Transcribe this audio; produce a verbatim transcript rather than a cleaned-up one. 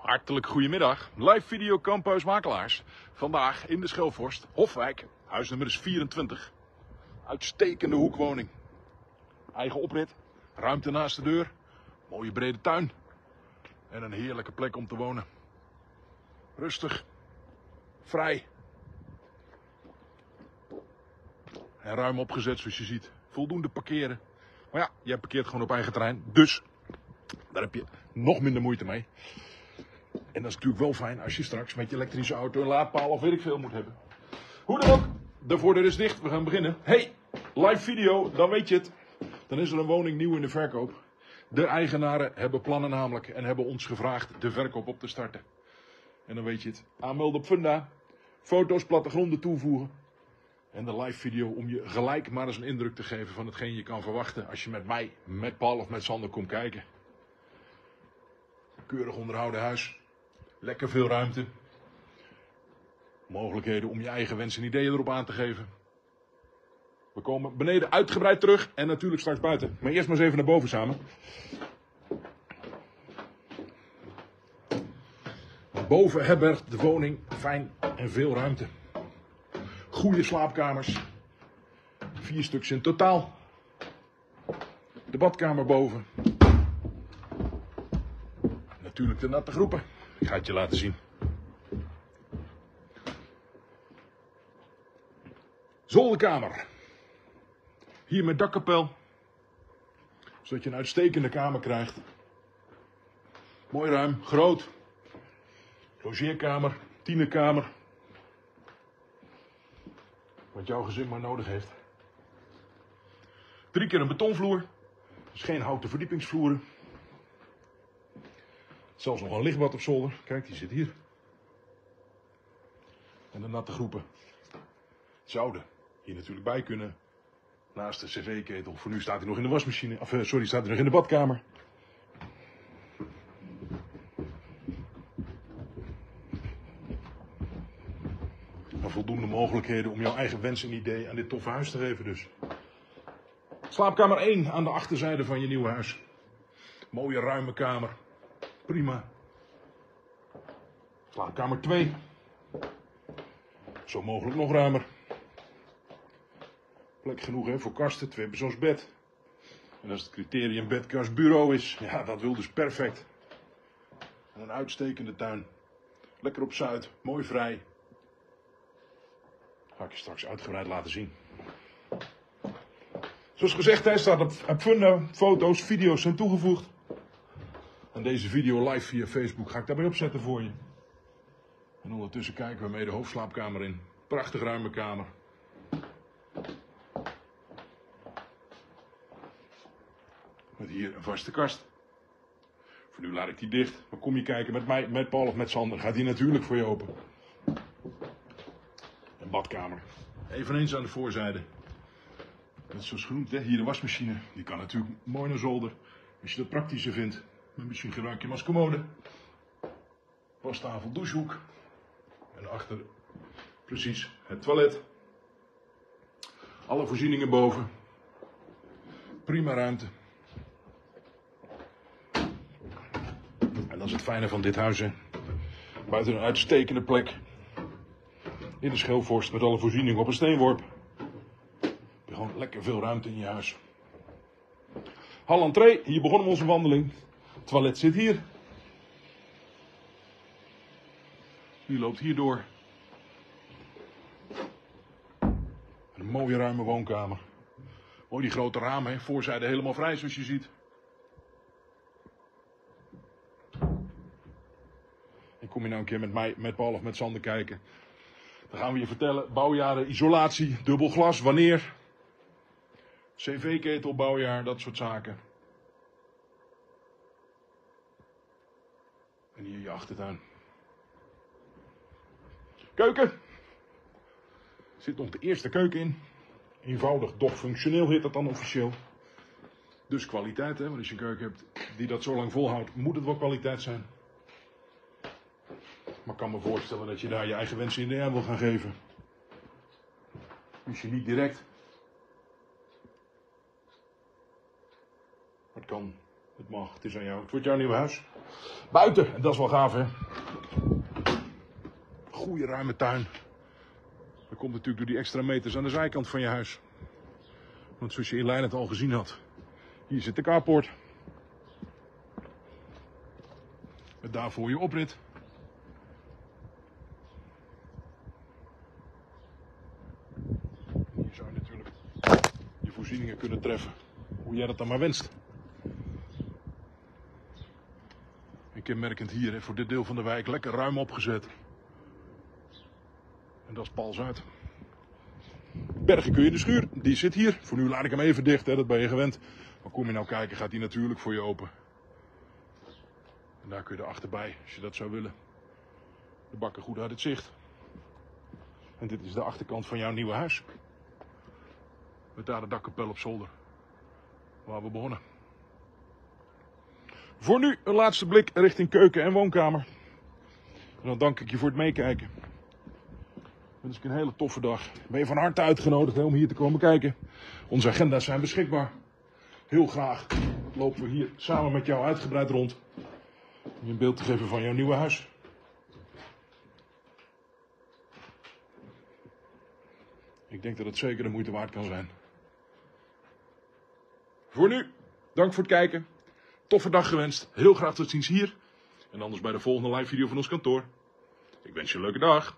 Hartelijk goedemiddag. Live video Kamphuis Makelaars. Vandaag in de Schelvorst, Hofwijk, huisnummer is vierentwintig. Uitstekende hoekwoning. Eigen oprit, ruimte naast de deur, mooie brede tuin en een heerlijke plek om te wonen. Rustig, vrij en ruim opgezet zoals je ziet. Voldoende parkeren. Maar ja, jij parkeert gewoon op eigen terrein, dus daar heb je nog minder moeite mee. En dat is natuurlijk wel fijn als je straks met je elektrische auto een laadpaal of weet ik veel moet hebben. Hoe dan ook, de voordeur is dicht, we gaan beginnen. Hey, live video, dan weet je het. Dan is er een woning nieuw in de verkoop. De eigenaren hebben plannen namelijk en hebben ons gevraagd de verkoop op te starten. En dan weet je het, aanmelden op Funda, foto's, plattegronden toevoegen. En de live video om je gelijk maar eens een indruk te geven van hetgeen je kan verwachten als je met mij, met Paul of met Sander komt kijken. Keurig onderhouden huis. Lekker veel ruimte. Mogelijkheden om je eigen wensen en ideeën erop aan te geven. We komen beneden uitgebreid terug en natuurlijk straks buiten. Maar eerst maar eens even naar boven samen. Boven herbergt de woning fijn en veel ruimte. Goede slaapkamers. Vier stuks in totaal. De badkamer boven. Natuurlijk de natte groepen. Ik ga het je laten zien. Zolderkamer. Hier met dakkapel. Zodat je een uitstekende kamer krijgt. Mooi ruim, groot. Logeerkamer, tienerkamer. Wat jouw gezin maar nodig heeft. Drie keer een betonvloer. Dus geen houten verdiepingsvloeren. Zelfs nog een lichtbad op zolder. Kijk, die zit hier. En de natte groepen zouden hier natuurlijk bij kunnen. Naast de cv-ketel. Voor nu staat hij nog in de wasmachine. Of, sorry, staat hij nog in de badkamer. En voldoende mogelijkheden om jouw eigen wens en idee aan dit toffe huis te geven dus. Slaapkamer één aan de achterzijde van je nieuwe huis. Mooie ruime kamer. Prima. Slaapkamer twee. Zo mogelijk nog ruimer. Plek genoeg hè, voor kasten, twee persoons bed. En als het criterium bed, kast, bureau is, ja dat wil dus perfect. En een uitstekende tuin. Lekker op Zuid, mooi vrij. Ga ik je straks uitgebreid laten zien. Zoals gezegd, hij staat op, op Funda, foto's, video's zijn toegevoegd. En deze video live via Facebook ga ik daarbij opzetten voor je. En ondertussen kijken we mee de hoofdslaapkamer in. Prachtig ruime kamer. Met hier een vaste kast. Voor nu laat ik die dicht. Maar kom je kijken met mij, met Paul of met Sander, gaat die natuurlijk voor je open. Een badkamer. Eveneens aan de voorzijde. Net zoals genoemd, hè? Hier de wasmachine. Die kan natuurlijk mooi naar zolder. Als je dat praktischer vindt. Maar misschien gebruik je hem als commode. Wastafel, douchehoek. En achter precies het toilet. Alle voorzieningen boven. Prima ruimte. En dat is het fijne van dit huis. Hè. Buiten een uitstekende plek. In de Schelvorst met alle voorzieningen op een steenworp. Heb je gewoon lekker veel ruimte in je huis. Hal entree, hier begonnen we onze wandeling. Het toilet zit hier. Die loopt hier door. Een mooie ruime woonkamer. Mooi die grote ramen, hè? Voorzijde helemaal vrij zoals je ziet. En kom je nou een keer met mij, met Paul of met Sander kijken. Dan gaan we je vertellen, bouwjaren, isolatie, dubbel glas, wanneer. cv-ketel, bouwjaar, dat soort zaken. En hier je achtertuin. Keuken. Er zit nog de eerste keuken in. Eenvoudig, doch functioneel heet dat dan officieel. Dus kwaliteit, hè? Want als je een keuken hebt die dat zo lang volhoudt, moet het wel kwaliteit zijn. Maar ik kan me voorstellen dat je daar je eigen wensen in de aan wil gaan geven. Dus je niet direct. Maar het kan Het mag, het is aan jou. Het wordt jouw nieuw huis. Buiten, en dat is wel gaaf, hè. Goeie ruime tuin. Dat komt natuurlijk door die extra meters aan de zijkant van je huis. Want zoals je in Leiden het al gezien had. Hier zit de carport. Met daarvoor je oprit. Hier zou je natuurlijk je voorzieningen kunnen treffen. Hoe jij dat dan maar wenst. En kenmerkend hier, hè, voor dit deel van de wijk, lekker ruim opgezet. En dat is Pal Zuid. Bergen kun je in de schuur, die zit hier. Voor nu laat ik hem even dicht, hè, dat ben je gewend. Maar kom je nou kijken, gaat die natuurlijk voor je open. En daar kun je er achterbij, als je dat zou willen. De bakken goed uit het zicht. En dit is de achterkant van jouw nieuwe huis. Met daar de dakkapel op zolder. Waar we begonnen. Voor nu een laatste blik richting keuken en woonkamer. En dan dank ik je voor het meekijken. Het is een hele toffe dag. Ben je van harte uitgenodigd hè, om hier te komen kijken. Onze agenda's zijn beschikbaar. Heel graag lopen we hier samen met jou uitgebreid rond. Om je een beeld te geven van jouw nieuwe huis. Ik denk dat het zeker de moeite waard kan zijn. Voor nu, dank voor het kijken. Toffe dag gewenst. Heel graag tot ziens hier. En anders bij de volgende live video van ons kantoor. Ik wens je een leuke dag.